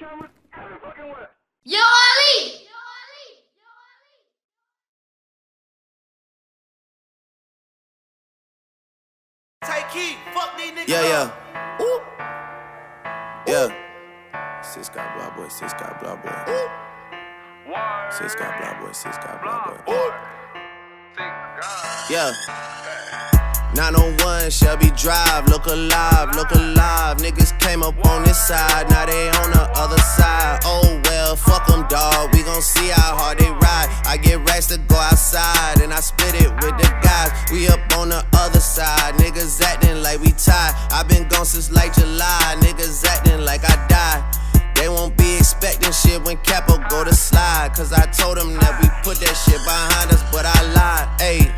Yo, Ali! Take heat, fuck these niggas. Yeah. Ooh. Yeah. Six got blah boy, six got blah boy. Six got blah boy, six got blah boy. Yeah. 901 Shelby Drive, look alive, look alive. Niggas came up on this side, now they on the other side. Oh well, fuck them, dawg, we gon' see how hard they ride. I get racks to go outside, and I spit it with the guys. We up on the other side, niggas acting like we tied. I been gone since like July, niggas acting like I died. They won't be expecting shit when Capo go to slide, cause I told them that we put that shit behind us, but I lied.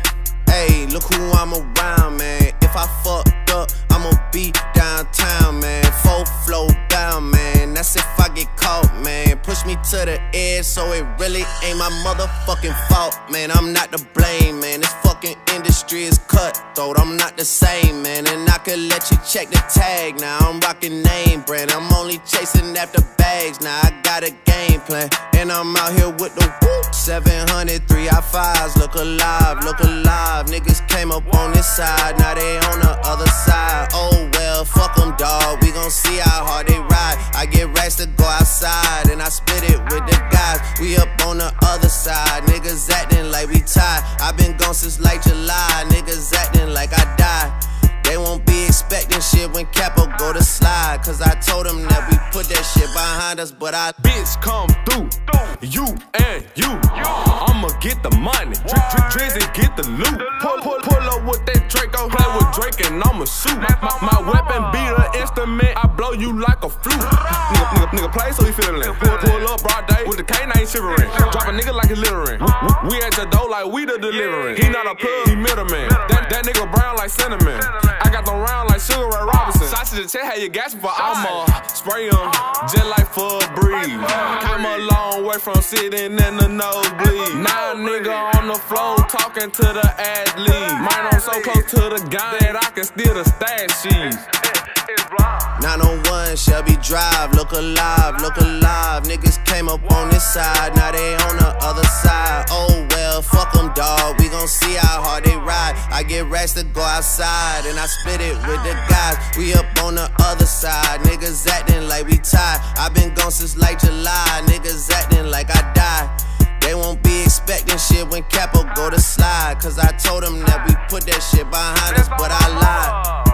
Hey, look who I'm around, man. If I fucked up, I'ma be downtown, man. Full flow down, man. That's if I get caught, man. Push me to the edge, so it really ain't my motherfucking fault, man. I'm not to blame, man. This fucking industry is cutthroat. I'm not the same, man. And I could let you check the tag now. I'm rocking name brand. I'm only chasing after bags now. I got a game plan, and I'm out here with the whoop. 700 3i5s, look alive, look alive. Niggas came up on this side, now they on the other side. Oh well, fuck them, dawg, we gon' see how hard they ride. I get racks to go outside, and I spit it with the guys. We up on the other side, niggas acting like we tied. I been gone since like July, niggas acting like I died. They won't be expecting shit when Capo go to slide, cause I told them that we put that shit behind us, but I bitch come through, you and you. I'ma get the money, Drizzy get the loot. Pull up with that Draco, play with Drake and I'ma shoot. My weapon be the instrument, I blow you like a flute. Nigga play so he feelin'. Pull up broad day with the canine shivering. Drop a nigga like he's littering. We at your door like we the delivering. He not a plug, he middleman. That nigga brown like cinnamon. I got them round like Sugar Ray Robinson. Sausage and check how you gas for I'ma spray them just like for a breeze. Come a long way from sitting in the nosebleed. Now nigga on the floor talking to the athlete. Mine I'm so close to the gun that I can steal the stash sheets. 901 Shelby Drive, look alive, look alive. Niggas came up on this side, now they on the other side. Oh well, fuck them, dawg, we gon' see how hard they ride. I get racks to go outside, and I spit it with the guys. We up on the other side, niggas acting like we tied. I been gone since like July, niggas acting like I died. They won't be expecting shit when Capo go to slide, cause I told them that we put that shit behind us, but I lied.